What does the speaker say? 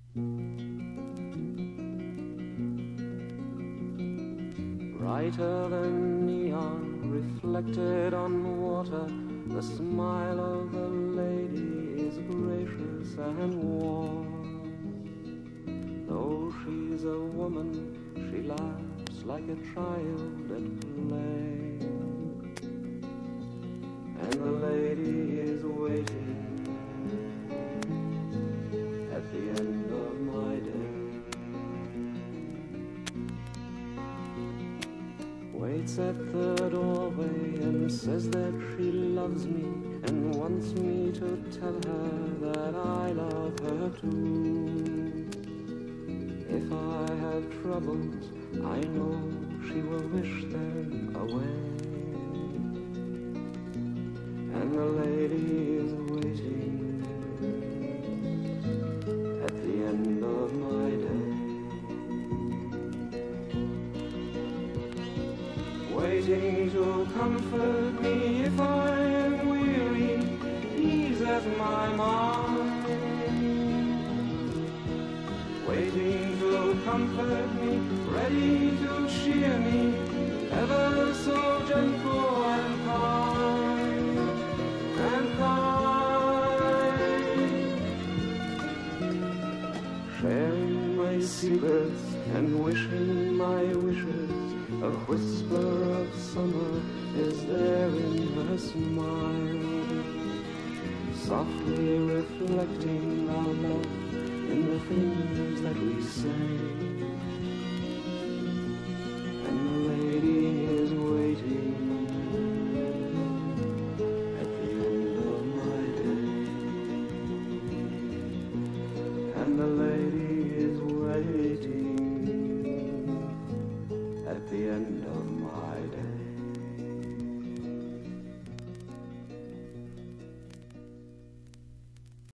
Brighter than neon, reflected on water, the smile of the lady is gracious and warm. Though she's a woman, she laughs like a child at play. And the lady is waiting at the end of my day. Waits at the doorway and says that she loves me and wants me to tell her that I love her too. If I have troubles, I know she will wish them away. And the lady is waiting at the end of my day. Waiting to comfort me if I am weary, ease at my mind. Waiting to comfort me, ready to cheer me, ever so gentle and kind, and kind. Sharing my secrets and wishing my wishes, a whisper of summer is there in her smile, softly reflecting our love in the things that we say. And the lady is waiting at the end of my day. And the